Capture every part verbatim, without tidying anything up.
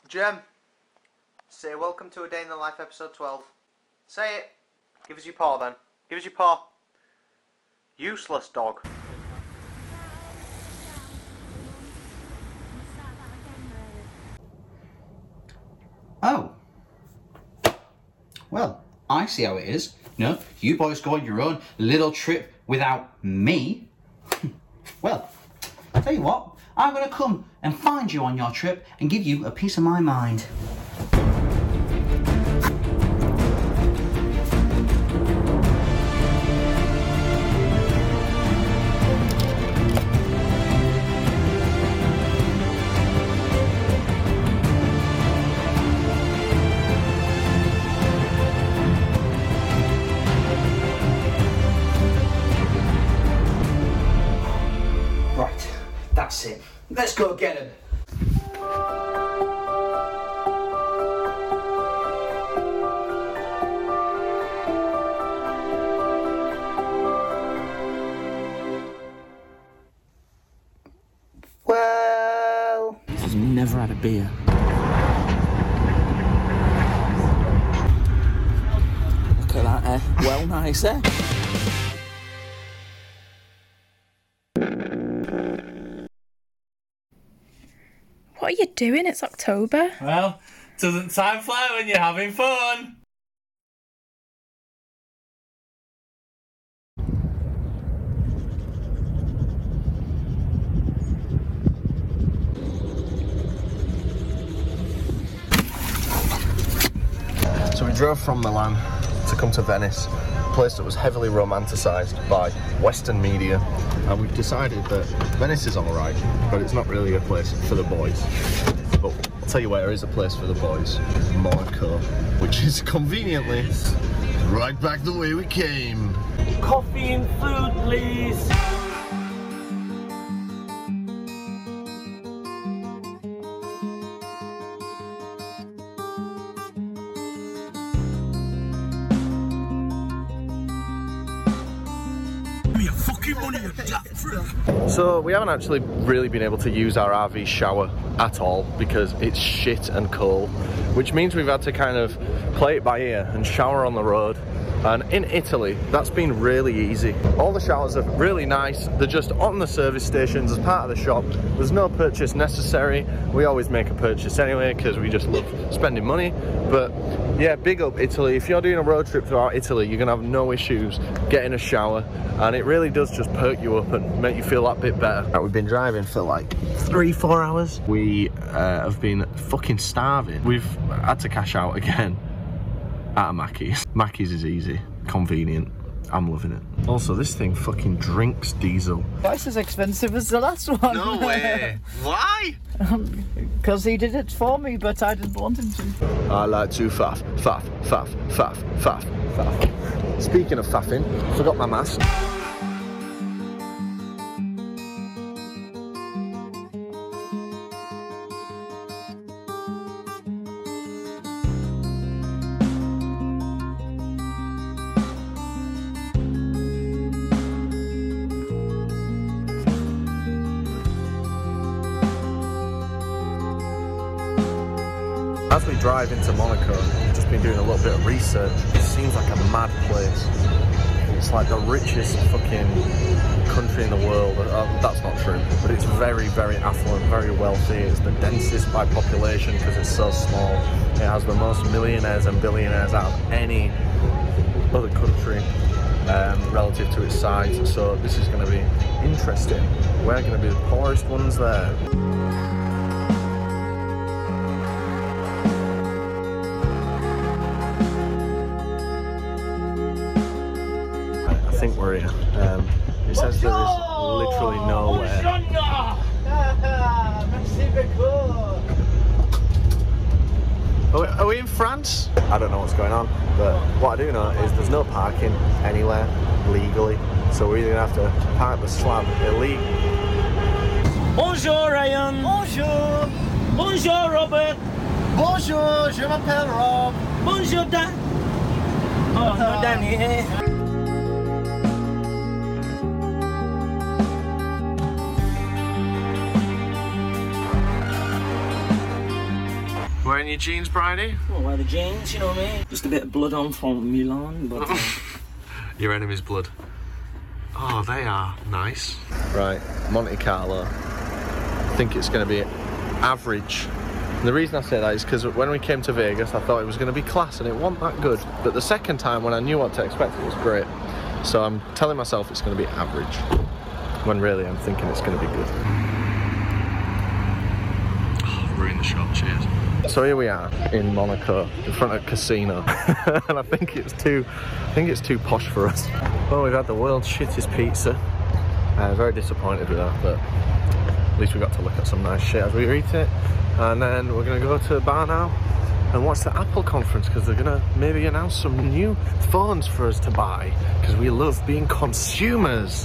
Jem, say welcome to A Day in the Life episode twelve. Say it. Give us your paw then. Give us your paw. Useless dog. Oh. Well, I see how it is. No, you boys go on your own little trip without me. Well, I'll tell you what, I'm going to come and find you on your trip and give you a piece of my mind. Right, that's it. Let's go get him. Well, I've never had a beer. Look at that, eh? Well, nice, eh? What are you doing? It's October. Well, doesn't time fly when you're having fun? So we drove from Milan to come to Venice, a place that was heavily romanticised by Western media, and we've decided that Venice is alright, but it's not really a place for the boys. But I'll tell you where is a place for the boys: Monaco, which is conveniently right back the way we came. Coffee and food, please. So we haven't actually really been able to use our R V shower at all because it's shit and cold, which means we've had to kind of play it by ear and shower on the road. And in Italy, that's been really easy. All the showers are really nice. They're just on the service stations as part of the shop. There's no purchase necessary. We always make a purchase anyway because we just love spending money. But yeah, big up Italy. If you're doing a road trip throughout Italy, you're gonna have no issues getting a shower, and it really does just perk you up and make you feel that bit better. Right, we've been driving for like three, four hours. We uh, have been fucking starving. We've had to cash out again at a Mackey's. Mackey's is easy, convenient. I'm loving it. Also, this thing fucking drinks diesel. Twice as expensive as the last one. No way! Why? Because he did it for me, but I didn't want him to. I like to faff, faff, faff, faff, faff, faff. Speaking of faffing, forgot my mask. As we drive into Monaco, I've just been doing a little bit of research. It seems like a mad place. It's like the richest fucking country in the world. Uh, that's not true, but it's very, very affluent, very wealthy. It's the densest by population because it's so small. It has the most millionaires and billionaires out of any other country um, relative to its size. So this is going to be interesting. We're going to be the poorest ones there. I think we're here. Um, it says there is literally nowhere. Are we, are we in France? I don't know what's going on, but what I do know is there's no parking anywhere legally, so we're either going to have to park the slab illegally. Bonjour, Ryan. Bonjour. Bonjour, Robert. Bonjour, je m'appelle Rob. Bonjour, Dan. Oh, no, Danny. Wearing your jeans, Bridie? Well, wear the jeans, you know what I mean? Just a bit of blood on from Milan, but... Uh... Your enemy's blood. Oh, they are nice. Right, Monte Carlo. I think it's going to be average. And the reason I say that is because when we came to Vegas, I thought it was going to be class, and it wasn't that good. But the second time, when I knew what to expect, it was great. So I'm telling myself it's going to be average, when really I'm thinking it's going to be good. Oh, ruined the shot, cheers. So here we are in Monaco, in front of a casino, and I think it's too, I think it's too posh for us. Well, we've had the world's shittest pizza. Uh, very disappointed with that, but at least we got to look at some nice shit as we eat it. And then we're gonna go to the bar now and watch the Apple conference, because they're gonna maybe announce some new phones for us to buy, because we love being consumers.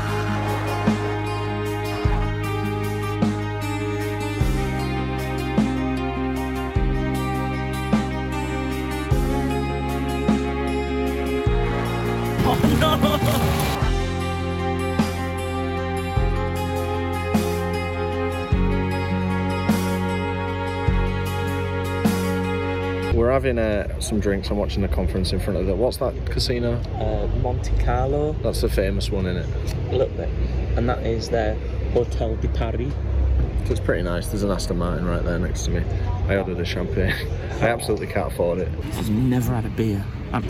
We're having uh, some drinks and watching the conference in front of the... What's that casino? Uh, Monte Carlo. That's the famous one, isn't it? A little bit. And that is the Hotel de Paris. So it's pretty nice. There's an Aston Martin right there next to me. I ordered a champagne. I absolutely can't afford it. I've never had a beer. I'm...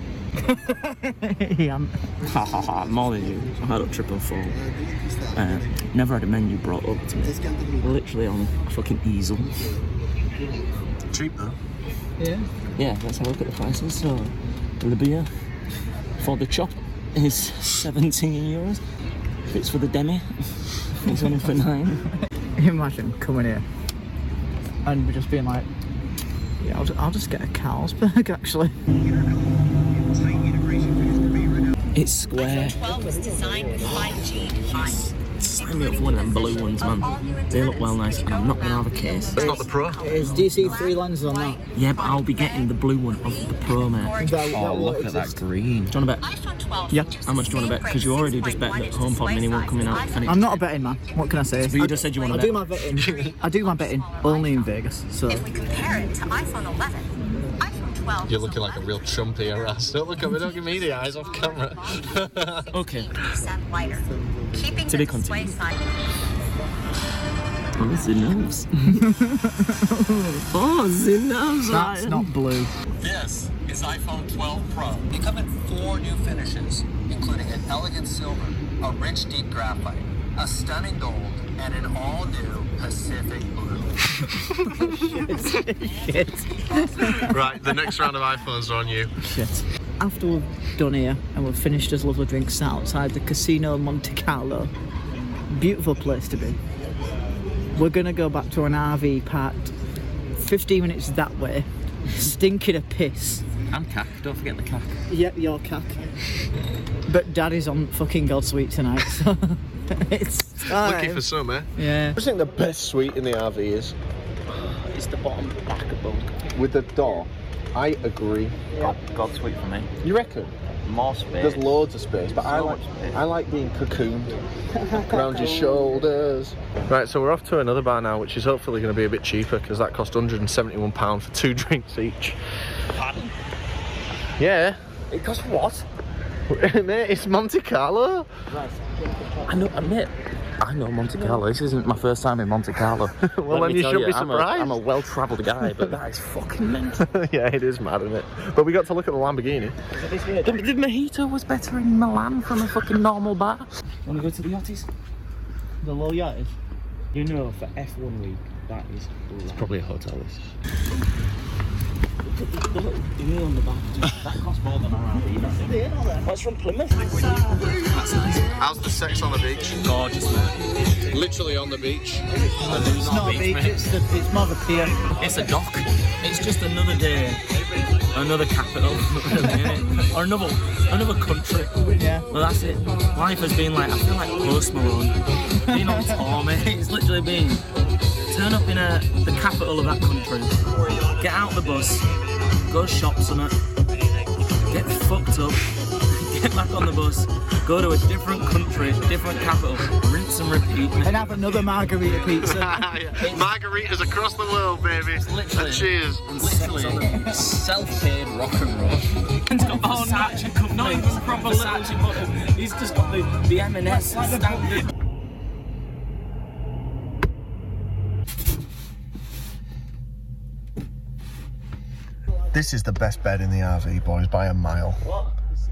yeah. Ha ha ha, more than you. I've had a triple four. Uh, never had a menu brought up to me. Literally on a fucking easel. Cheap though. Yeah. Yeah, let's have a look at the prices. So, the beer for the chop is seventeen euros. If it's for the demi, it's only for nine. Imagine coming here and just being like, yeah, I'll just, I'll just get a Carlsberg actually. It's square. twelve was designed with five G. Yes. Sign me up for one of them blue ones, man. They look well nice, and I'm not gonna have a case. It's not the Pro. Is D C three lenses on that? Yeah, but I'll be getting the blue one of the Pro, mate. Oh, look at that green. Do you want to bet? iPhone twelve. Yeah. How much do you want to bet? Because you already just bet that HomePod Mini won't coming out. And I'm not a betting man. What can I say? But you I, just said you want I to do bet. my betting. I do my betting only in Vegas. So If we compare it to iPhone eleven, iPhone twelve. You're looking like a real chump here, Ras. Don't look at me, don't give me the eyes off camera. Okay. percent lighter, keeping To the be display continued. size. Oh, the nerves. Oh, the nerves. that's right. not blue. This is iPhone twelve Pro. They come in four new finishes, including an elegant silver, a rich deep graphite, a stunning gold, and an all-new Pacific blue. Shit. Right, the next round of iPhones are on you. Shit. After we've done here and we've finished this lovely drinks outside the Casino Monte Carlo, beautiful place to be. We're gonna go back to an R V park fifteen minutes that way, stinking of piss. And cack, don't forget the cack. Yep, your cack. But Daddy's on fucking God Sweet tonight, so it's time. Looking for some, eh? Yeah. What do you think the best suite in the R V is? It's the bottom back of bunk. With the door? I agree. God, God sweet for me. You reckon? More space. There's loads of space, but So I like much space. I like being cocooned around your shoulders. Right, so we're off to another bar now, which is hopefully going to be a bit cheaper, because that cost one hundred and seventy-one pounds for two drinks each. Pardon? Yeah. It costs what? Mate, it's Monte Carlo. I know, admit. I know Monte Carlo. This isn't my first time in Monte Carlo. Well, Let then me you tell should be I'm a, surprised. I'm a well-travelled guy, but that is fucking mental. Yeah, it is mad, isn't it? But we got to look at the Lamborghini. The, the mojito was better in Milan from a fucking normal bar. Want to go to the yachties? The low yachties. You know, for F one week, that is. It's Probably a hotel list. The little dinghy on the back. That costs more than our R V. That's from Plymouth. How's the sex on the beach? Gorgeous, man. Literally on the beach. It's not a beach, it's, the, it's more of a pier. It's a dock. It's just another day, another capital, or another another country. Yeah. Well, that's it. Life has been like, I feel like Post Malone. Being on tour, mate. It's literally been turn up in a the capital of that country, get out the bus, go shop something, get fucked up, get back on the bus, go to a different country, different capital, rinse and repeat. And have another margarita pizza. Yeah. Margaritas across the world, baby. Literally. And cheers. Literally self-paid rock and roll. He's got Oh, Versace company, not even proper Versace bottle. He's just got the, the M and S standard. This is the best bed in the R V, boys, by a mile. What?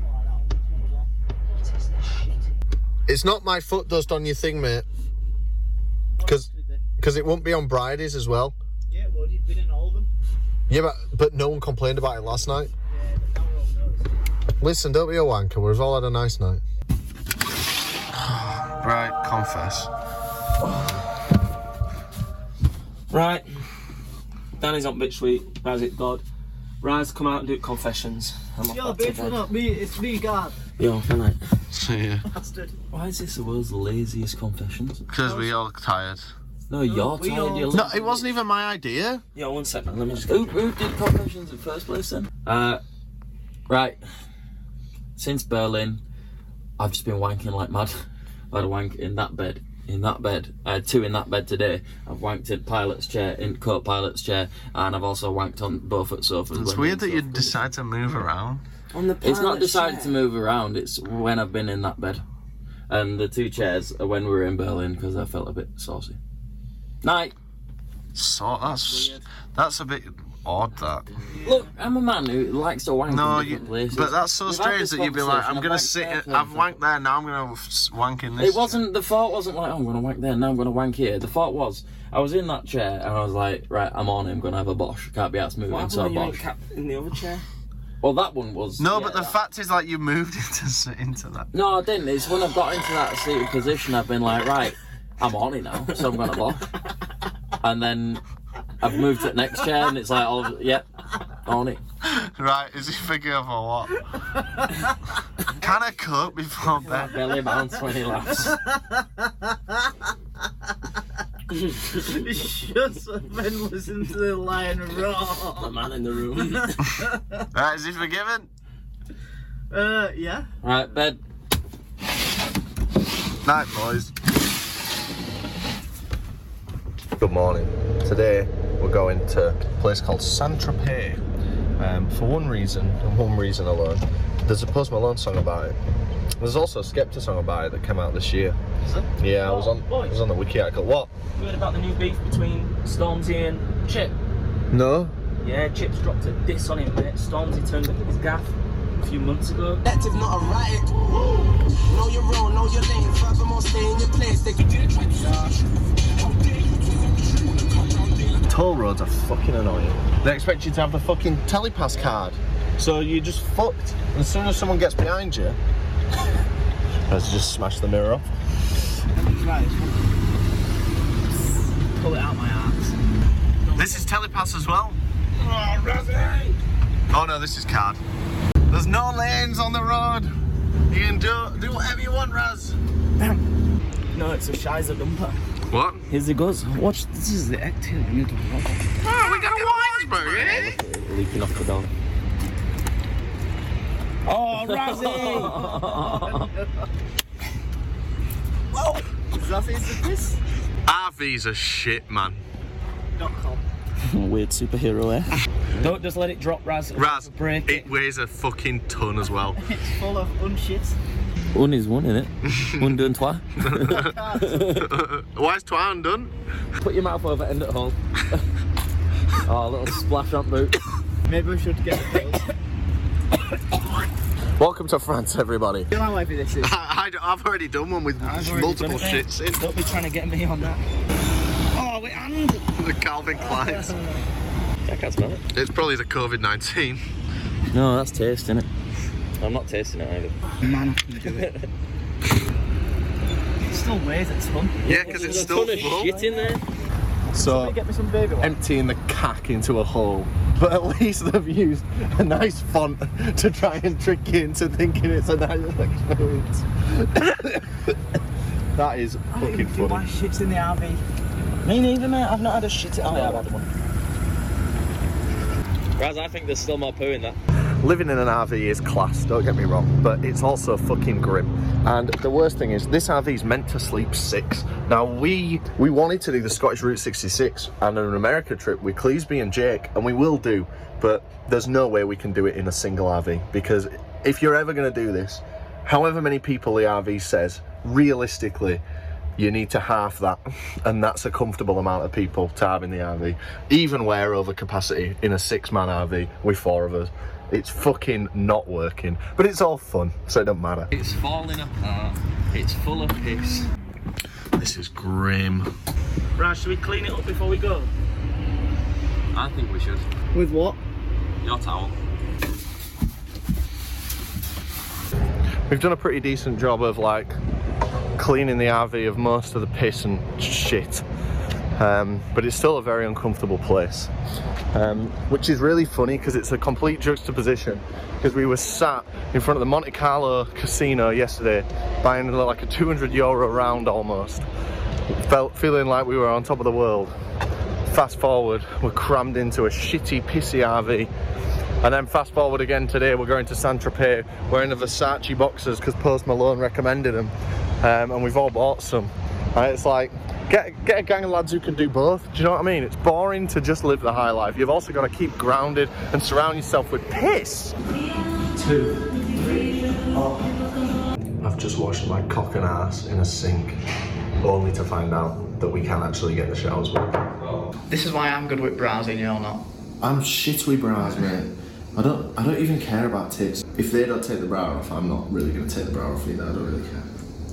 It's not my foot dust on your thing, mate. Because because it won't be on Bridie's as well. Yeah, well, you've been in all of them. Yeah, but, but no one complained about it last night. Yeah, but now we're all noticing. Listen, don't be a wanker. We've all had a nice night. Right, confess. Right. Danny's on bitch sweet. How's it, God? Rise, come out and do confessions. I'm off Yo, back to bitch, bed. what up? Me, it's me, God. Yo, good night. See ya. Bastard. Why is this the world's laziest confessions? Because we all tired. No, you're we tired. all- You're No, it wasn't even my idea. Yo, one second. Let me just. Who, who did confessions in the first place then? Uh, right. Since Berlin, I've just been wanking like mad. I had a wank in that bed. In that bed. I had two in that bed today. I've wanked in pilot's chair, in co-pilot's chair, and I've also wanked on both at sofas. It's when weird that we're you in sofas. decide to move around. On the it's not decided to move around, it's when I've been in that bed. And the two chairs are when we were in Berlin because I felt a bit saucy. Night. So that's that's a bit odd. That. Look, I'm a man who likes to wank No, in you, different places. but that's so We've had strange this that you'd be like, conversation. I'm I've gonna wanked sit. there, In, I've wanked there. Now I'm gonna wank in this. It wasn't, the thought wasn't like, oh, I'm going to wank there, now I'm going to wank here. The thought was, I was in that chair and I was like, right, I'm on it, I'm going to have a bosh. Can't be asked moving, so a bosh. in the other chair? Well, that one was... No, yeah, but the that- fact is, like, you moved into sit into that. No, I didn't. It's when I've got into that seated position, I've been like, right, I'm on it now, so I'm going to bosh. And then I've moved to the next chair and it's like, oh, yep, on it. Right, is he forgiven or what? Can I cook before bed? Belly bounce when he laughs. Shut up and listen to the lion roar. The man in the room. Right, is he forgiven? Uh, yeah. Right, bed. Night, boys. Good morning. Today we're going to a place called Saint-Tropez. Um, for one reason, and one reason alone. There's a Post Malone song about it. There's also a Skepta song about it that came out this year. Is it? Yeah, I was on. Boy. I was on the wiki article. What? You heard about the new beef between Stormzy and Chip? No. Yeah, Chip's dropped a diss on him, mate. Stormzy turned up at his gaff a few months ago. Active, not a riot. Know your role, know your lane. Furthermore, stay in your place. They Toll roads are fucking annoying. They expect you to have the fucking telepass card, so you're just fucked. And as soon as someone gets behind you, let's just smash the mirror off. Right. Pull it out my arms. This is telepass as well. Oh, Razzie! Oh no, this is card. There's no lanes on the road. You can do do whatever you want, Raz. No, it's a Shizer dumper. What? Here's it goes. Watch, this is the act here. You need to watch. Oh, we got a Winesburg, eh? Leaking off the door. Oh, Razzie! Whoa! Razzie the piss. R Vs are shit, man. Dot com. Weird superhero, eh? Don't just let it drop, Raz. Raz, break it weighs a fucking ton as well. It's full of unshit. One is one, innit? One done twice. Why is Twi undone? Put your mouth over end at hole. Oh, a little splash on boot. Maybe we should get the pills. Welcome to France, everybody. You know how heavy this is? I, I, I've already done one with I've already multiple done it, shits in. Don't be trying to get me on that. Oh, wait, and... The Calvin Klein's. I can't smell it. It's probably the COVID nineteen. No, that's taste, innit? I'm not tasting it either. Man, I can do it. It still weighs a ton. Yeah, because it's still There's a ton full. of shit in there. So, Get me some baby one. emptying the cack into a hole. But at least they've used a nice font to try and trick you into thinking it's a nice experience. That is I fucking don't do my funny. shits in the R V. Me neither, mate. I've not had a shit. Oh, yeah, yeah, I've I've had one. Raz, I think there's still more poo in that. living in an R V is class, don't get me wrong, but it's also fucking grim. And the worst thing is, this R V is meant to sleep six. Now, we we wanted to do the Scottish Route sixty-six and an America trip with Cleesby and Jake, and we will do, but there's no way we can do it in a single R V, because if you're ever going to do this, however many people the R V says, realistically, you need to half that, and that's a comfortable amount of people to have in the R V. Even we're over capacity in a six-man R V with four of us. It's fucking not working, but it's all fun, so it don't matter. It's falling apart. It's full of piss. This is grim. Right, should we clean it up before we go? I think we should. With what? Your towel. We've done a pretty decent job of like cleaning the R V of most of the piss and shit, um, but it's still a very uncomfortable place, um, which is really funny because it's a complete juxtaposition, because we were sat in front of the Monte Carlo casino yesterday buying like a two hundred euro round almost, felt feeling like we were on top of the world. Fast forward, we're crammed into a shitty pissy R V. And then fast forward again today, we're going to Saint-Tropez wearing the Versace boxers because Post Malone recommended them, um, and we've all bought some. Right? It's like, get, get a gang of lads who can do both, do you know what I mean? It's boring to just live the high life. You've also got to keep grounded and surround yourself with piss. Two, three, four. I've just washed my cock and ass in a sink, only to find out that we can't actually get the showers working. This is why I'm good with browsing, you're not. I'm shit with brows, mate. I don't I don't even care about tits. If they don't take the bra off, I'm not really gonna take the bra off either. I don't really care.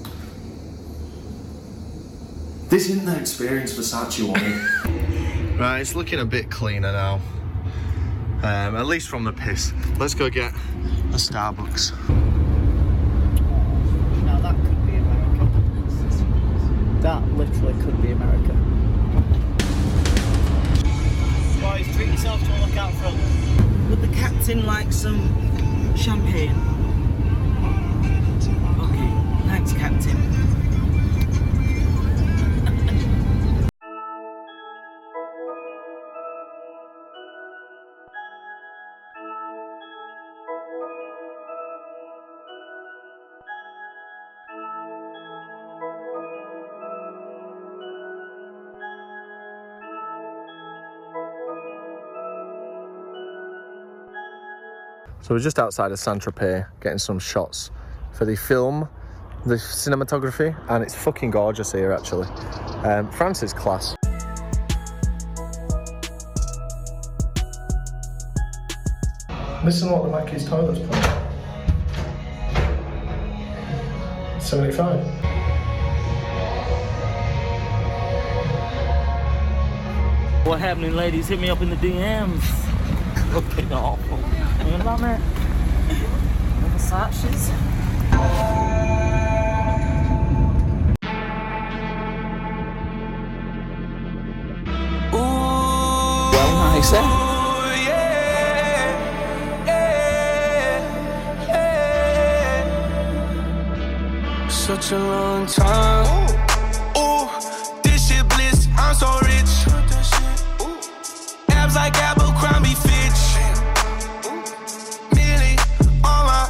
This isn't the experience Versace wanted. Right, it's looking a bit cleaner now. Um, at least from the piss. Let's go get a Starbucks. Now that could be America. That literally could be America. Boys, treat yourself to a look out front. Would the captain like some champagne? Okay, thanks, Captain. So we're just outside of Saint-Tropez getting some shots for the film, the cinematography, and it's fucking gorgeous here actually. Um, France is class. Listen to what the Mackey's toilets play. seventy-five. What happening, ladies? Hit me up in the D Ms. Looking awful. You know that? The Versace's. Well, nice, eh? Such a long time. Ooh, this shit bliss. I'm so rich. Abs like Abercrombie Fitch. Millie on my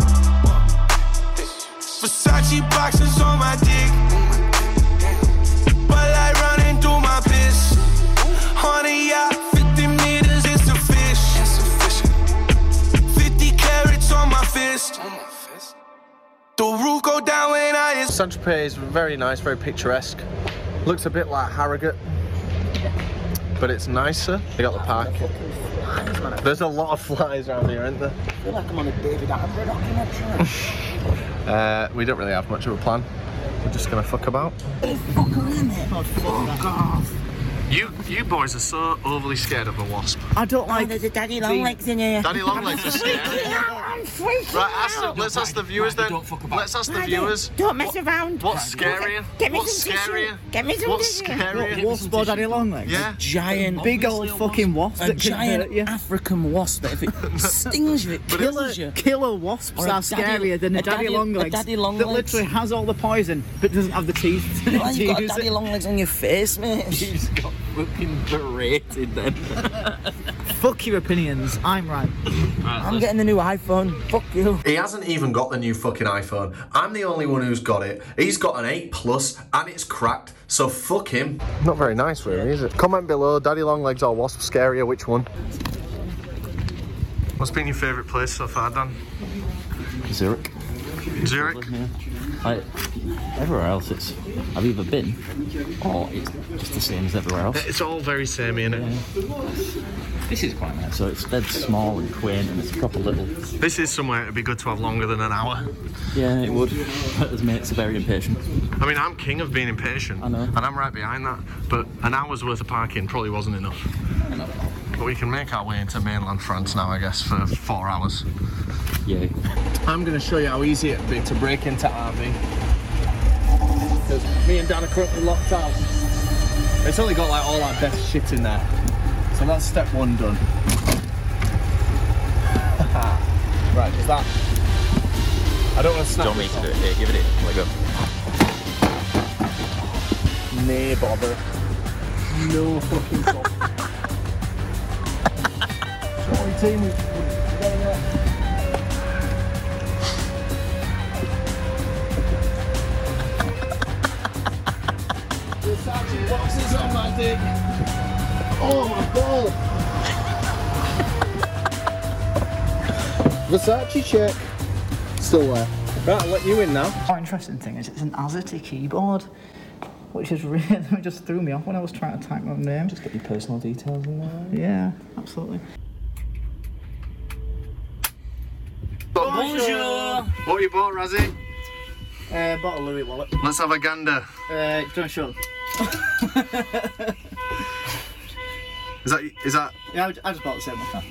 Versace boxes on my dick. But like running through my piss. On a yacht, fifty meters, it's a fish. fifty carats on my fist. The roof go down when I is. Saint-Tropez is very nice, very picturesque. Looks a bit like Harrogate, but it's nicer. They got the park. There's a lot of flies around here, aren't there? I feel like I'm on a David Attenborough documentary. uh, we don't really have much of a plan. We're just gonna fuck about. Fuck off. You, you boys are so overly scared of a wasp. I don't like. Oh, there's a daddy long legs in here. Daddy Longlegs are scary. Right, ask the, let's ask the viewers then. Let's ask the viewers. Don't mess around. What's scarier? Get me What's some tissue. scarier? Get me some What's tissue. scarier? Wasp or daddy long legs? Yeah. Giant, Big old fucking wasp a that can giant hurt you. African wasp that if it stings you, it Killer, kills you. killer wasps Or a are daddy- scarier than a, a daddy, daddy- long a legs daddy long that legs. literally has all the poison but doesn't have the teeth. Why to you got a use daddy it. long legs on your face, mate? You just got fucking berated then. Fuck your opinions. I'm right. I'm getting the new iPhone. Fuck you. He hasn't even got the new fucking iPhone. I'm the only one who's got it. He's got an eight plus and it's cracked, so fuck him. Not very nice really, is it? Comment below, Daddy Longlegs or Wasp Scarier, which one? What's been your favourite place so far, Dan? Zurich. Zurich? Yeah. Like, everywhere else it's, I've either been or it's just the same as everywhere else. It's all very samey, innit? Yeah. This is quite nice, so it's dead small and quaint and it's proper little. This is somewhere it'd be good to have longer than an hour. Yeah, it would. But as mates are very impatient. I mean, I'm king of being impatient. I know. And I'm right behind that. But an hour's worth of parking probably wasn't enough. I know. But we can make our way into mainland France now, I guess, for four hours. Yeah. I'm going to show you how easy it'd be to break into R V. Because me and Dan are currently locked out. It's only got like all our best shit in there. So that's step one done. Right, is that... I don't want to snap Don't this me to off. do it. Here, give it it. Let go. Nay bother. No fucking problem. Sorry team, we're getting there. Versace boxes on my dick. Oh my god. Versace check. Still there. Right, I'll let you in now. The interesting thing is it's an AZERTY keyboard, which is really it just threw me off when I was trying to type my name. Just get your personal details in there. Yeah, absolutely. Bonjour. What you bought, Razzie? Uh, bought a Louis wallet. Let's have a gander. Uh, don't show. Is that, is that... Yeah, I I just bought the same one.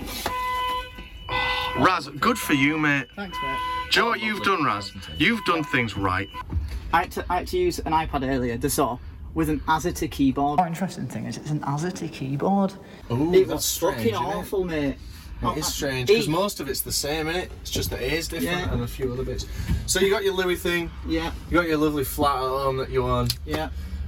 Raz, good for you, mate. Thanks, mate. Do you know what you've done, Raz? You've done things right. I had, to, I had to use an iPad earlier, the saw, with an AZERTY keyboard. The interesting thing is it's an AZERTY keyboard. Ooh, it that's was strange, fucking isn't it? awful, mate. It is strange, because most of it's the same, innit? It's just the A is different Yeah. and a few other bits. So you got your Louis thing. Yeah. You got your lovely flat at home that you own. Yeah.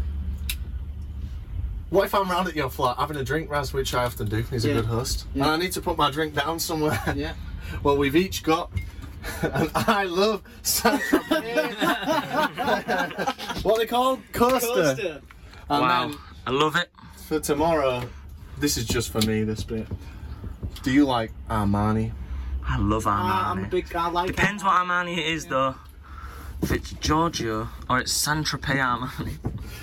What if I'm round at your flat having a drink, Raz, which I often do, he's Yeah. a good host, Yeah. and I need to put my drink down somewhere? Yeah. Well, we've each got, and I love Saint-Tropez. What are they called? Coaster. Coaster. And Wow. then I love it. for tomorrow, this is just for me, this bit. Do you like Armani? I love Armani. Ah, I'm a big, I like Depends what Armani it is though. If it's Giorgio or it's Saint-Tropez Armani.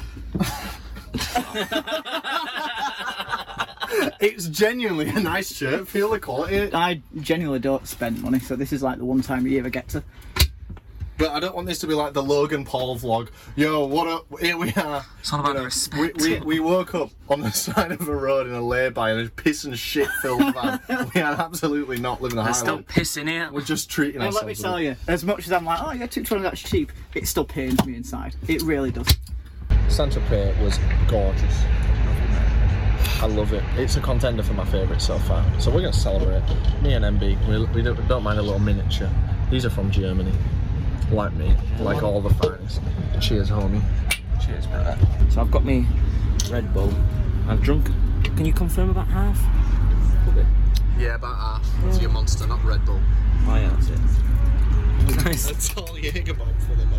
It's genuinely a nice shirt. Feel the quality. I genuinely don't spend money, so this is like the one time a year I get to. But I don't want this to be like the Logan Paul vlog. Yo, what up? Here we are. It's all about You know, the respect. We, we, we woke up on the side of a road in a lay-by in a piss and shit filled van. We are absolutely not living a high There's still life. piss in here. We're just treating And ourselves. let me a tell bit. you, as much as I'm like, oh yeah, two twenty, that's cheap, it still pains me inside. It really does. Saint-Tropez was gorgeous. I love it. It's a contender for my favourite so far. So we're going to celebrate. Me and M B, we, we don't, don't mind a little miniature. These are from Germany. Like me, like all the finest. Cheers, homie. Cheers, brother. So I've got me Red Bull. I've drunk. Can you confirm about half? Yeah, about half. It's your Monster, not Red Bull. Oh yeah, that's it. Nice. That's all Jaeger bomb for them.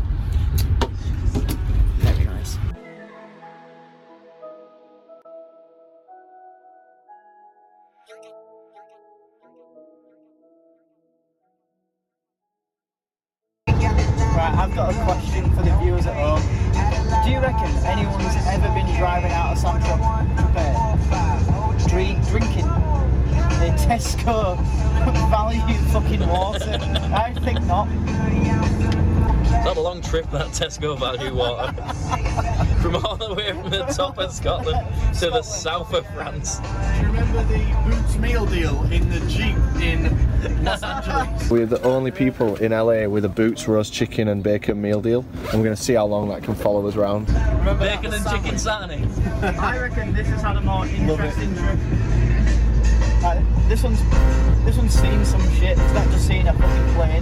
Very nice. Right, I've got a question for the viewers at home. Do you reckon anyone's ever been driving out of Saint-Tropez drink, drinking a Tesco value fucking water? I think not. It's not a long trip, that Tesco value water. From all the way from the top of Scotland to the south of France. Do you remember the Boots meal deal in the Jeep in Los Angeles? We're the only people in L A with a Boots roast chicken and bacon meal deal. And we're going to see how long that can follow us around. Remember Bacon and chicken satay. I reckon this has had a more interesting trip. Like, this one's this one's seen some shit. It's not just seeing a fucking plane.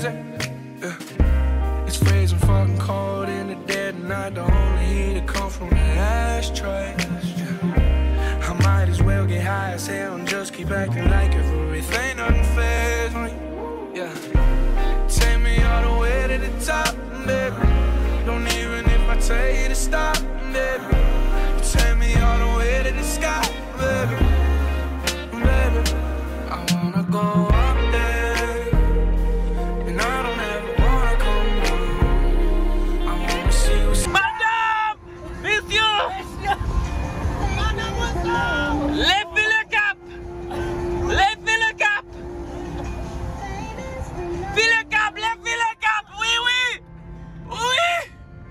freezing. Yeah. It's freezing fucking cold in the dead of night. The only heat that come from the ashtray. Yeah. I might as well get high as hell and just keep acting like everything nothing fails me. Yeah. Take me all the way to the top, baby. Don't even if I tell you to stop, baby. Take me all the way to the sky, baby. Baby, I wanna go up there, and I don't ever wanna come down. I wanna see you. Madame, messieurs, levez le cap, levez le cap, levez le cap, levez le cap, oui, oui, oui.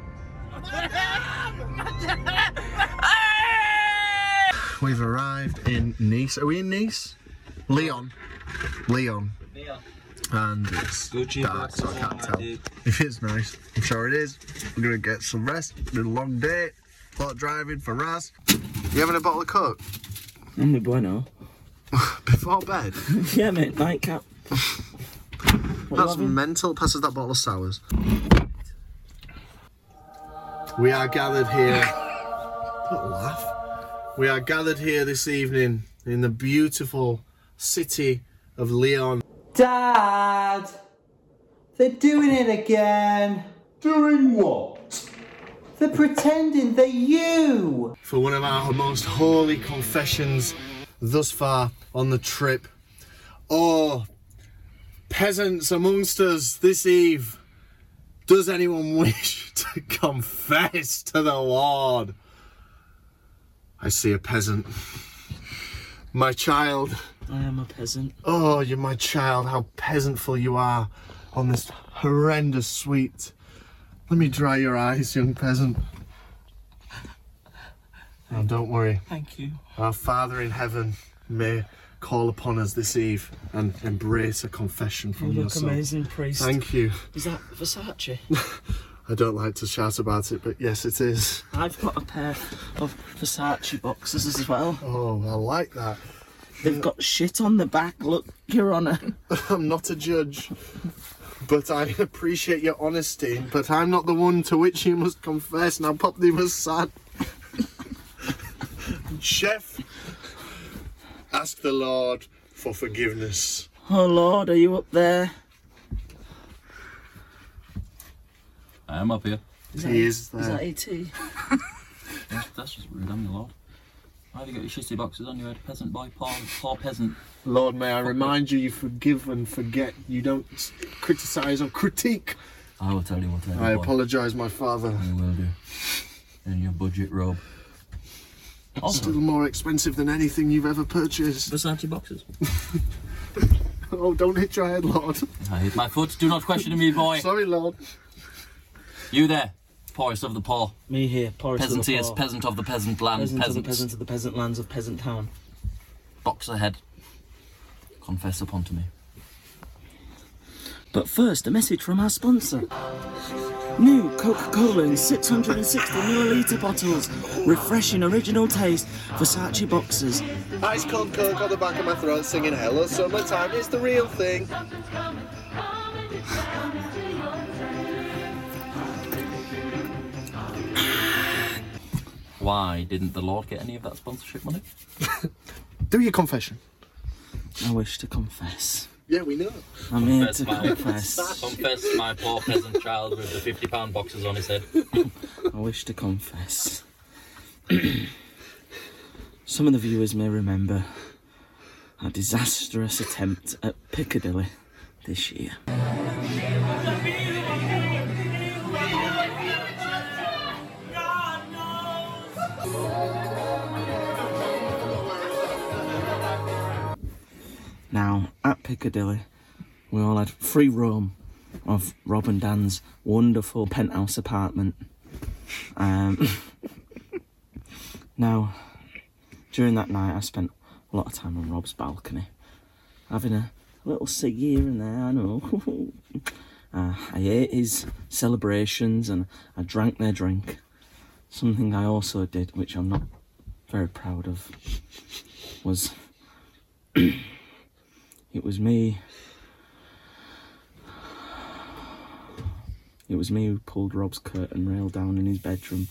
We've arrived in Nice. Are we in Nice? Leon. Leon. Leon. And it's Gucci dark, so I can't tell. dude. If it's nice, I'm sure it is. We're gonna get some rest. Been a long day. A lot of driving for Raz. You having a bottle of Coke? I'm bueno. Before bed? Yeah, mate, nightcap. That's mental. Pass us that bottle of sours. We are gathered here. Don't laugh. We are gathered here this evening in the beautiful city of Leon. Dad! They're doing it again! Doing what? They're pretending they're you! For one of our most holy confessions thus far on the trip. Oh, peasants amongst us this eve, does anyone wish to confess to the Lord? I see a peasant. My child. I am a peasant. Oh, you're my child. How peasantful you are on this horrendous sweet. Let me dry your eyes, young peasant. Now, don't worry. Thank you. Our Father in heaven may call upon us this eve and embrace a confession from You your look son. amazing, priest. Thank you. Is that Versace? I don't like to shout about it, but yes, it is. I've got a pair of Versace boxes as well. Oh, I like that. They've got shit on the back. Look, Your Honour. I'm not a judge, but I appreciate your honesty. But I'm not the one to which you must confess. Now, pop the Versace. Chef, ask the Lord for forgiveness. Oh Lord, are you up there? I am up here. Is He that, is there. Is that A T? That's, that's just rude, I'm the Lord. Why have you got your shitty boxes on your head, peasant boy, poor, poor peasant? Lord, may I remind you, you forgive and forget. You don't criticise or critique. I will tell you what I do. I boy. apologise, my father. I will do. In your budget robe. Still more expensive than anything you've ever purchased. Versace boxes. Oh, don't hit your head, Lord. I hit my foot. Do not question me, boy. Sorry, Lord. You there, poorest of the poor. Me here, poorest of the Peasantiest poor. peasant of the peasant land. Peasant of the Peasants. peasant of the peasant lands of peasant town. Box ahead. Confess upon to me. But first, a message from our sponsor. New Coca-Cola in six hundred sixty milliliter bottles. Refreshing original taste. Versace boxes. Ice cold Coke on the back of my throat singing Hello Summertime is the real thing. Why didn't the Lord get any of that sponsorship money? Do your confession. I wish to confess. Yeah, we know. I'm here Confess to my, confess. confess my poor peasant child with the fifty pound boxes on his head. I wish to confess. Some of the viewers may remember our disastrous attempt at Piccadilly this year. Now, at Piccadilly, we all had free roam of Rob and Dan's wonderful penthouse apartment. Um, now, during that night, I spent a lot of time on Rob's balcony, having a little cig here and there, I know. uh, I ate his celebrations and I drank their drink. Something I also did, which I'm not very proud of, was... It was me It was me who pulled Rob's curtain rail down in his bedroom.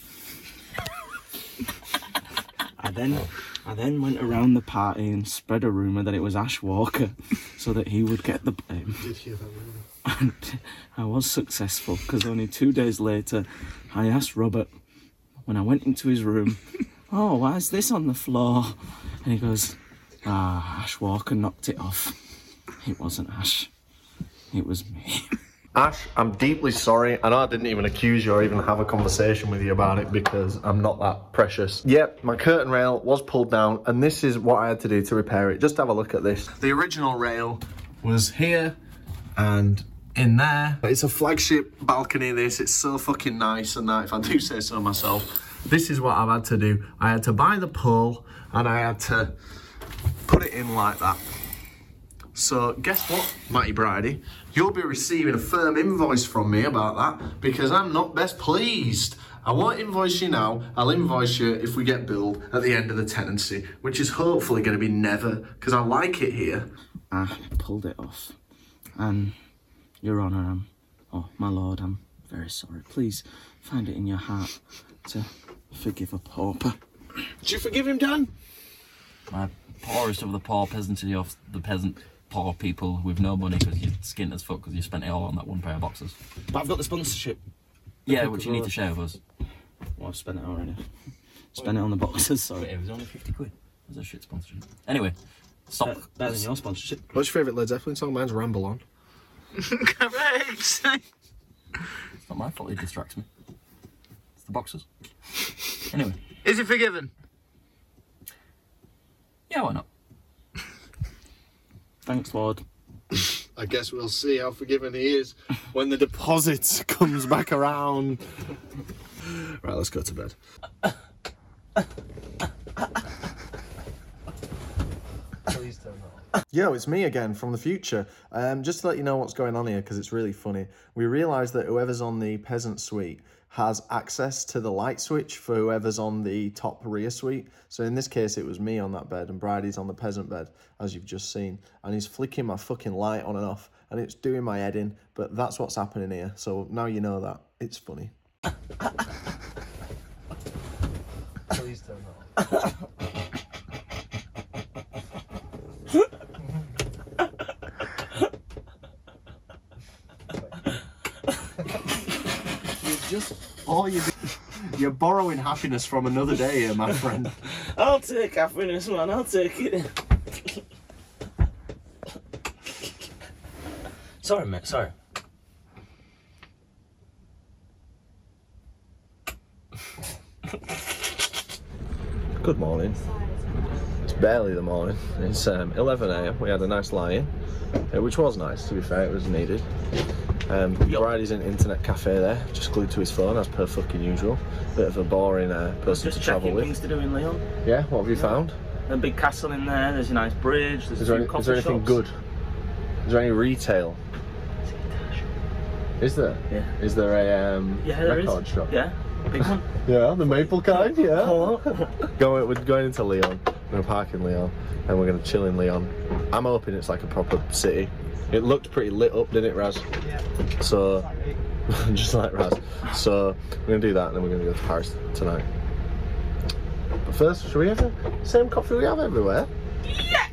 I then, I then went around the party and spread a rumour that it was Ash Walker, so that he would get the blame. Did hear that rumour? And I was successful, because only two days later, I asked Robert, when I went into his room, "Oh, why is this on the floor?" And he goes, "Ah, Ash Walker knocked it off." It wasn't Ash. It was me. Ash, I'm deeply sorry. I know I didn't even accuse you or even have a conversation with you about it because I'm not that precious. Yep, my curtain rail was pulled down and this is what I had to do to repair it. Just have a look at this. The original rail was here and in there. It's a flagship balcony, this. It's so fucking nice and that, if I do say so myself. This is what I've had to do. I had to buy the pole and I had to put it in like that. So guess what, Matty Bridie? You'll be receiving a firm invoice from me about that because I'm not best pleased. I won't invoice you now. I'll invoice you if we get billed at the end of the tenancy, which is hopefully going to be never because I like it here. I pulled it off. And, Your Honour, I'm, oh, my Lord, I'm very sorry. Please find it in your heart to forgive a pauper. Did you forgive him, Dan? My poorest of the poor peasantry of the peasant poor people with no money because you're skint as fuck because you spent it all on that one pair of boxes. But I've got the sponsorship. Yeah, which you need to share with us. Well, I've spent it already. Spent it on the boxes, sorry. It was only fifty quid. It was a shit sponsorship. Anyway, stop. Better, better than your sponsorship. What's your favourite Led Zeppelin song? Mine's Ramble On. Correct! It's not my fault, it distracts me. It's the boxes. Anyway. Is he forgiven? Yeah, why not? Thanks, Lord. I guess we'll see how forgiven he is when the deposit comes back around. Right, let's go to bed. Please turn that on. Yo, it's me again from the future. Um, just to let you know what's going on here, because it's really funny. We realised that whoever's on the peasant suite has access to the light switch for whoever's on the top rear suite. So in this case, it was me on that bed and Bridie's on the peasant bed, as you've just seen. And he's flicking my fucking light on and off and it's doing my head in, but that's what's happening here. So now you know that. It's funny. Please turn that on. Just all you do, you're borrowing happiness from another day here, my friend. I'll take happiness, man. I'll take it. Sorry, mate. Sorry. Good morning. It's barely the morning. It's um, eleven a m. We had a nice lie-in, uh, which was nice, to be fair. It was needed. Um, Bridie's in internet cafe there, just glued to his phone as per fucking usual. Bit of a boring uh, person Just to travel checking with. things to do in Leon. Yeah, what have you found? A big castle in there. There's a nice bridge. There's Is a there, few any, coffee is there anything shops. good? Is there any retail? Is there? Yeah. Is there a um, Yeah, there record is. shop? Yeah, big one. Yeah, the maple kind, yeah. Oh. going, we're going into Leon. We're going to park in Leon and we're going to chill in Leon. I'm hoping it's like a proper city. It looked pretty lit up, didn't it, Raz? Yeah. So, just like Raz. So, we're going to do that and then we're going to go to Paris tonight. But first, should we have the same coffee we have everywhere? Yeah!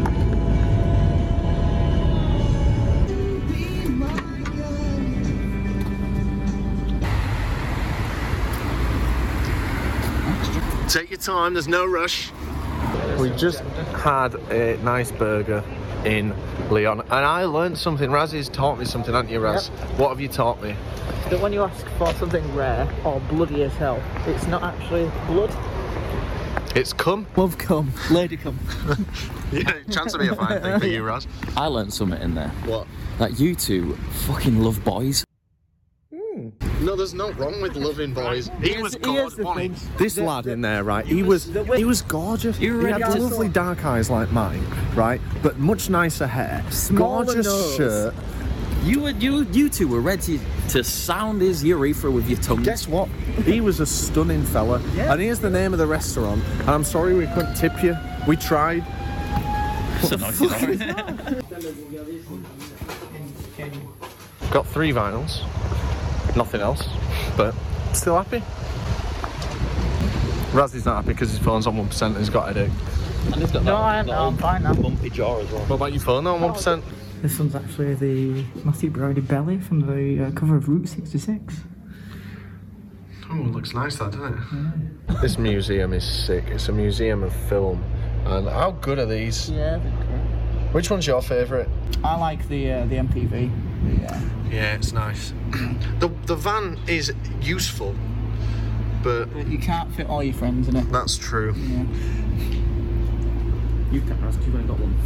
Take your time, there's no rush. We just had a nice burger in Leon and I learned something. Razzy's taught me something, haven't you, Raz? Yep. What have you taught me? That when you ask for something rare or bloody as hell, it's not actually blood. It's cum. Love cum. Lady cum. Yeah, chance of being a fine thing for you, Raz. I learned something in there. What? That you two fucking love boys. No, there's no wrong with loving boys. He Here's- was here's gorgeous. the thing. This The- lad the- in there, right? He was the way- he was gorgeous. You He really had are. lovely dark eyes like mine, right? But much nicer hair. Smaller Gorgeous nose. shirt. You were you you two were ready to sound his urethra with your tongue. Guess what? He was a stunning fella. Yeah. And here's the name of the restaurant. And I'm sorry we couldn't tip you. We tried. Got three vinyls. nothing else, but still happy. Razzy's not happy because his phone's on one percent and he's got a headache. And he's got No, that, I am. that No, I'm fine now. bumpy jaw as well. What about your phone on one percent? This one's actually the Matthew Brody belly from the uh, cover of Route sixty-six. Oh, it looks nice that, doesn't it? Yeah. This museum is sick. It's a museum of film. And how good are these? Yeah, they're great. Which one's your favourite? I like the uh, the M P V. Yeah. Yeah, it's nice. the the van is useful, but But you can't fit all your friends in it. that's true. Yeah. You can't ask, you've only got one.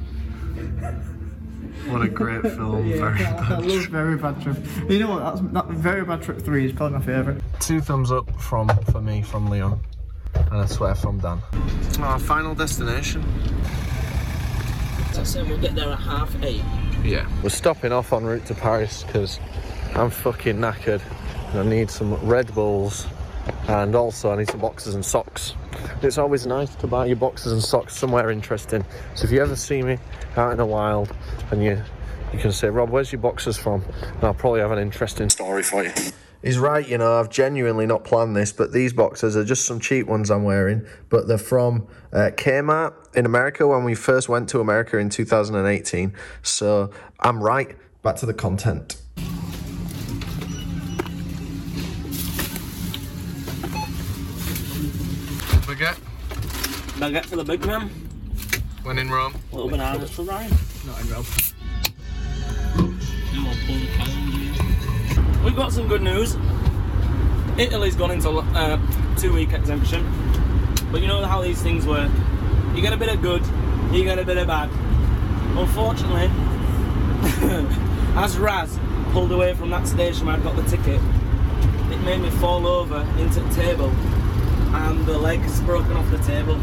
What a great film. Yeah, Very I bad. love Very Bad Trip. You know what? That's, that Very Bad Trip three is probably my favourite. Two thumbs up from for me from Leon, and I swear from Dan. Our final destination. So I said we'll get there at half eight. Yeah. We're stopping off en route to Paris because I'm fucking knackered and I need some Red Bulls, and also I need some boxers and socks. It's always nice to buy your boxers and socks somewhere interesting. So if you ever see me out in the wild and you you can say, Rob, where's your boxers from? And I'll probably have an interesting story for you. He's right, you know, I've genuinely not planned this, but these boxers are just some cheap ones I'm wearing, but they're from uh, Kmart in America when we first went to America in two thousand eighteen. So I'm right. Back to the content. Baguette. Baguette for the big man. When in Rome. Little bananas for Ryan. Not in Rome. We've got some good news. Italy's gone into uh, two-week exemption, but you know how these things work. You get a bit of good, you get a bit of bad. Unfortunately, as Raz pulled away from that station where I got the ticket, it made me fall over into the table, and the leg's broken off the table.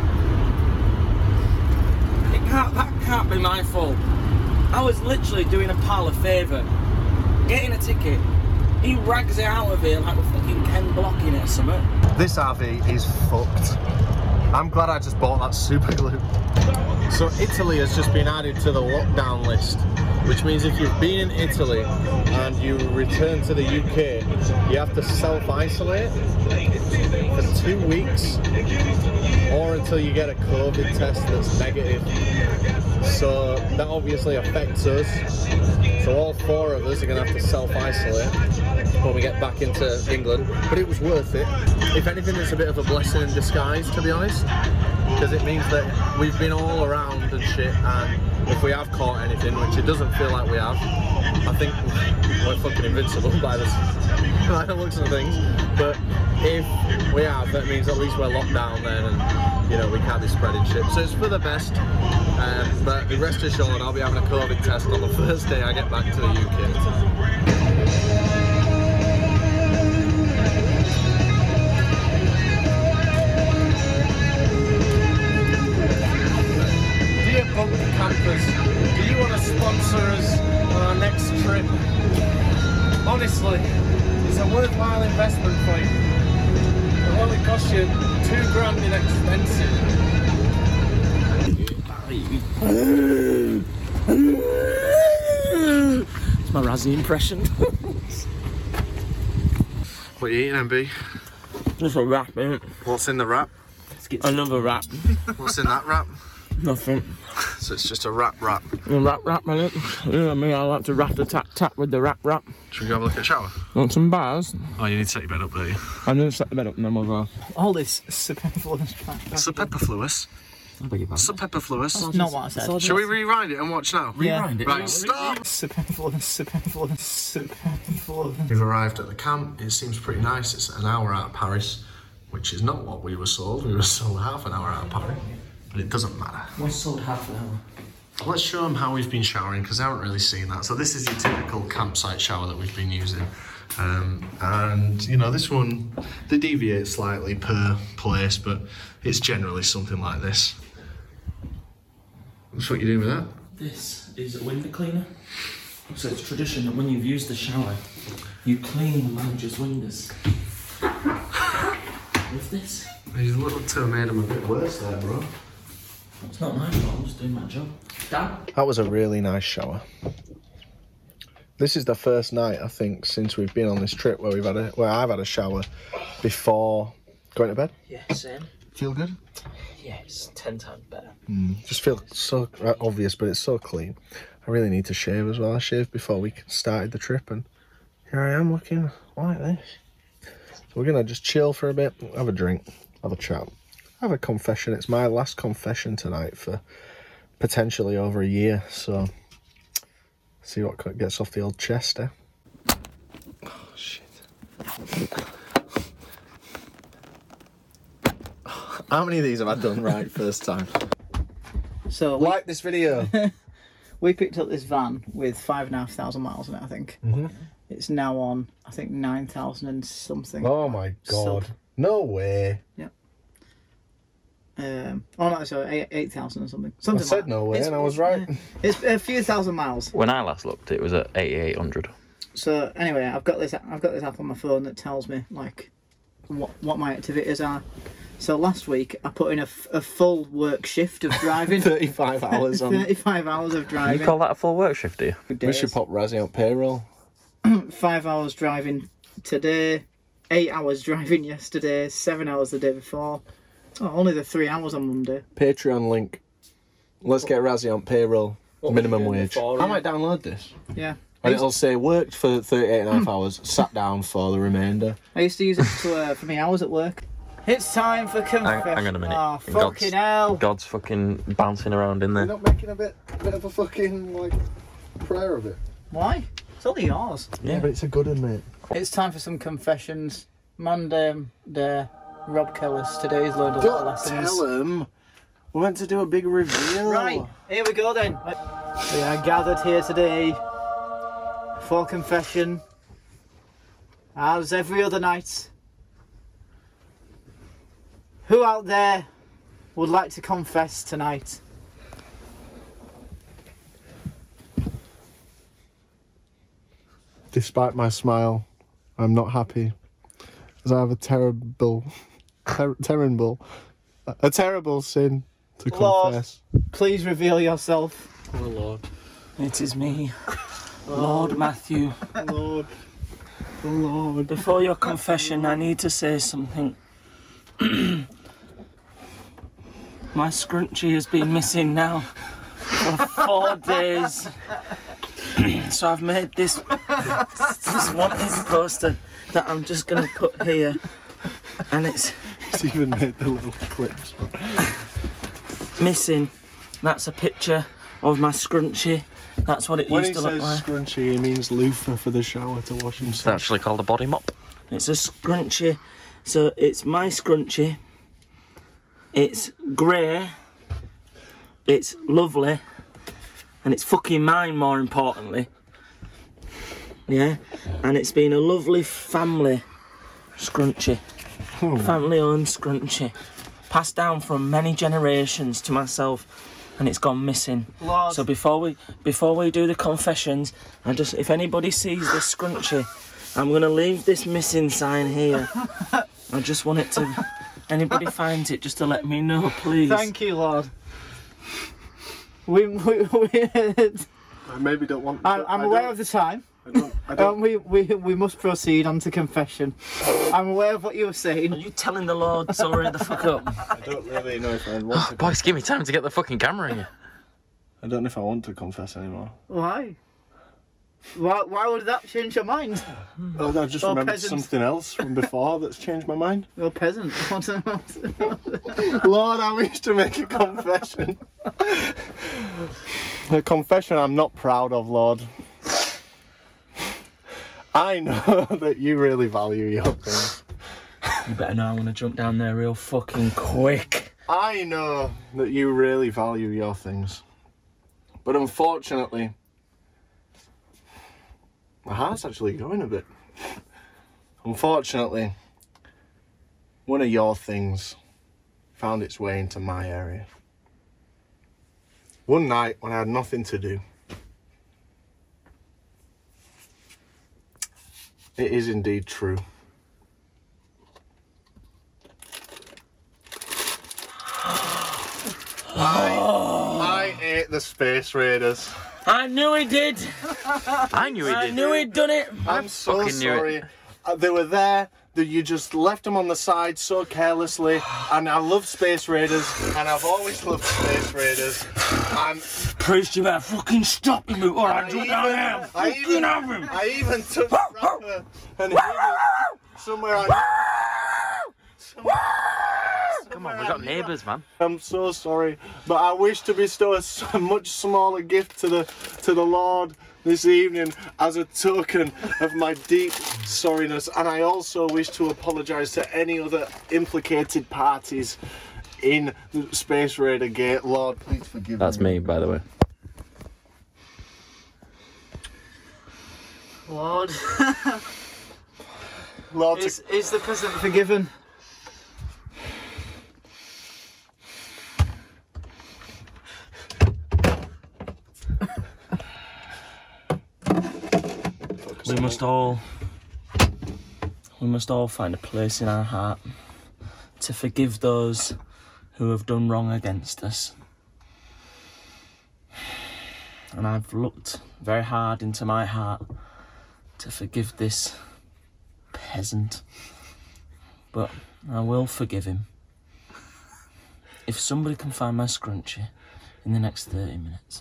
It can't. That can't be my fault. I was literally doing a pal a favour, getting a ticket. He rags it out of here like we're fucking Ken blocking it or something. This R V is fucked. I'm glad I just bought that super glue. So Italy has just been added to the lockdown list, which means if you've been in Italy and you return to the U K, you have to self-isolate for two weeks or until you get a COVID test that's negative. So that obviously affects us. So all four of us are going to have to self-isolate when we get back into England. But it was worth it. If anything, it's a bit of a blessing in disguise, to be honest, because it means that we've been all around and shit, and if we have caught anything, which it doesn't feel like we have, I think we're fucking invincible by the, by the looks of things. But if we have, that means at least we're locked down then, and you know, we can't be spreading shit. So it's for the best. Um, but rest assured, I'll be having a COVID test on the first day I get back to the U K. Dear Bunk Campers, do you want to sponsor us on our next trip? Honestly, it's a worthwhile investment for you. It'll only cost you two grand in expenses. It's my Razzie impression. What are you eating, M B? Just a wrap, innit? What's in the wrap? Another wrap. What's in that wrap? Nothing. So it's just a wrap wrap. A wrap wrap, innit? You know me, I like to rat a tat tat with the wrap wrap. Should we go have a look at the shower? Want some bars? Oh, you need to set your bed up, don't you? I'm going to set the bed up and then we'll go. All this superfluous crap. Superfluous? I beg your pardon. Superfluous? That's not what I said. Shall we rewind it and watch now? Rewind it. Right, stop! Superfluous, superfluous, superfluous. We've arrived at the camp. It seems pretty nice. It's an hour out of Paris, which is not what we were sold. We were sold half an hour out of Paris, but it doesn't matter. What's sold half an hour? Let's show them how we've been showering, because I haven't really seen that. So this is your typical campsite shower that we've been using. Um, and, you know, this one, they deviate slightly per place, but it's generally something like this. What's what you're doing with that? This is a window cleaner. So it's tradition that when you've used the shower, you clean the manager's windows. With this. These little two made them a bit worse there, bro. It's not my fault, I'm just doing my job. Dad? That was a really nice shower. This is the first night, I think, since we've been on this trip where we've had a, where I've had a shower before going to bed. Yeah, same. Feel good? Yeah, it's ten times better. Mm, just feel so obvious, but it's so clean. I really need to shave as well. I shaved before we started the trip, and here I am looking like this. So we're gonna just chill for a bit, have a drink, have a chat, have a confession. It's my last confession tonight for potentially over a year, so see what gets off the old chest, eh? Oh, shit. How many of these have I done right first time? So like this video. We picked up this van with five and a half thousand miles on it, I think. Mm-hmm. It's now on, I think, nine thousand and something. Oh my god. Sub. No way. Yeah. Um, oh no, sorry, eight thousand or something. Something I said like no way, it's, and I was right. Uh, it's a few thousand miles. When I last looked, it was at eighty-eight hundred. So anyway, I've got this. I've got this app on my phone that tells me like what what my activities are. So last week I put in a, a full work shift of driving. thirty-five hours on. thirty-five hours of driving. You call that a full work shift, do you? We should pop Razzie on payroll. Five hours driving today, eight hours driving yesterday, seven hours the day before. Oh, only the three hours on Monday. Patreon link. Let's get Razzie on payroll. What Minimum were you doing wage. before, I yeah? might download this. Yeah. And it'll say worked for thirty-eight and a half hours, sat down for the remainder. I used to use it to, uh, for my hours at work. It's time for confession. Hang, hang on a minute. Oh, God's, fucking hell. God's fucking bouncing around in there. You're not making a bit, a bit of a fucking, like, prayer of it. Why? It's only yours. Yeah, but it's a good one, mate. It's time for some confessions. Monday, the Rob Kellis. Today's learned a lot of Don't lessons. tell him. We're meant to do a big reveal. Right, here we go then. We are gathered here today for confession, as every other night. Who out there would like to confess tonight? Despite my smile, I'm not happy, as I have a terrible, ter- terrible, a terrible sin to Lord, confess. please reveal yourself. Oh Lord, it is me, Lord Matthew. Lord, oh Lord. Before your confession, I need to say something. My scrunchie has been missing now for four days. So I've made this this wanted poster that I'm just gonna put here, and it's It's even made the little clips. missing. That's a picture of my scrunchie. That's what it When used he to says look like. scrunchy, he means loofah for the shower to wash It's himself. actually called a body mop. It's a scrunchie. So it's my scrunchie. It's grey. It's lovely. And it's fucking mine, more importantly. Yeah? And it's been a lovely family scrunchie. Family owned scrunchie. Passed down from many generations to myself. And it's gone missing. Lord. So before we before we do the confessions, I just if anybody sees this scrunchie, I'm gonna leave this missing sign here. I just want it to anybody finds it just to let me know, please. Thank you, Lord. We, we, we I maybe don't want. I'm, I'm I aware don't- of the time. I don't. I don't Um, we, we, we must proceed on to confession. I'm aware of what you were Are saying. you telling the Lord to hurry the fuck up? I don't really know if I want to. Boys, give me time to get the fucking camera in you. I don't know if I want to confess anymore. Why? Why, why would that change your mind? Oh, I just Oh, remembered peasant. something else from before that's changed my mind. You're a peasant. Lord, I wish to make a confession. A confession I'm not proud of, Lord. I know that you really value your things. You better know I'm gonna jump down there real fucking quick. I know that you really value your things. But unfortunately, my heart's actually going a bit. Unfortunately, one of your things found its way into my area. One night when I had nothing to do. It is indeed true. I, I ate the Space Raiders. I knew he did. I knew he I did. knew he'd done it. I'm so fucking knew sorry. it. Uh, they were there. That you just left them on the side so carelessly. And I love Space Raiders, and I've always loved Space Raiders. And Priest, you better fucking stop him, or I do it down there. I Fucking even, have him. I even took the rapper and hid it somewhere on. Somewhere, Come on, we've got neighbours, man. I'm so sorry, but I wish to bestow a s- much smaller gift to the to the Lord this evening as a token of my deep sorriness, and I also wish to apologise to any other implicated parties in the Space Raider Gate. Lord, please forgive That's me. me, by the way. Lord. Lord, is, is the peasant forgiven? We must all, we must all find a place in our heart to forgive those who have done wrong against us. And I've looked very hard into my heart to forgive this peasant, but I will forgive him if somebody can find my scrunchie in the next thirty minutes.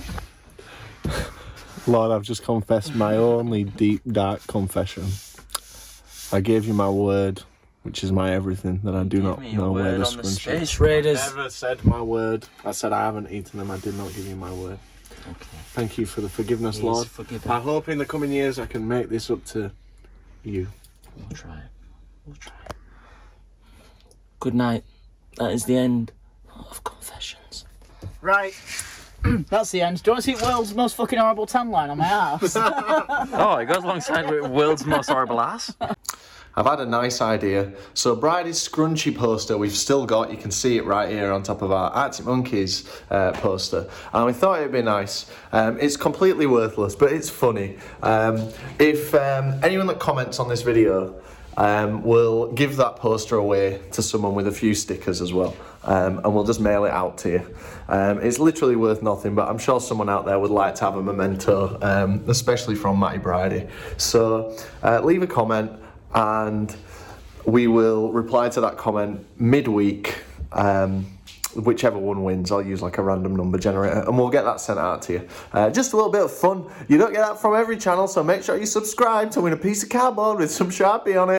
Lord, I've just confessed my only deep, dark confession. I gave you my word, which is my everything, that I do not know where the scrunchie is. Space Raiders. I never said my word. I said I haven't eaten them. I did not give you my word. Okay. Thank you for the forgiveness, He is Lord. forgiven. I hope in the coming years I can make this up to you. We'll try. We'll try. Good night. That is the end of confessions. Right. That's the end. Do you want to see world's most fucking horrible tan line on my ass? Oh, it goes alongside with world's most horrible ass. I've had a nice idea. So Bridie's scrunchy poster we've still got, you can see it right here on top of our Arctic Monkeys uh, poster. And we thought it'd be nice. Um, it's completely worthless, but it's funny. Um, if um, anyone that comments on this video um, will give that poster away to someone with a few stickers as well. Um, and we'll just mail it out to you. Um, it's literally worth nothing, but I'm sure someone out there would like to have a memento, um, especially from Matty Bridie. So uh, leave a comment, and we will reply to that comment midweek. Um, whichever one wins, I'll use like a random number generator, and we'll get that sent out to you. Uh, just a little bit of fun. You don't get that from every channel, so make sure you subscribe to win a piece of cardboard with some Sharpie on it.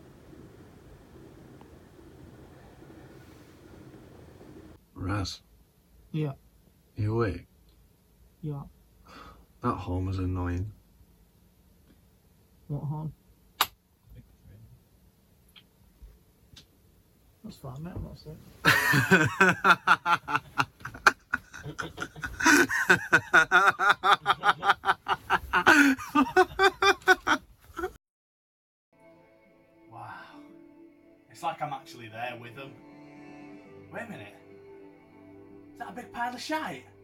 Raz, Yeah. you awake? Yeah. That horn was annoying. What horn? That's fine, mate. I'm not sick. Wow. It's like I'm actually there with them. Wait a minute. Is that a big pile of shite?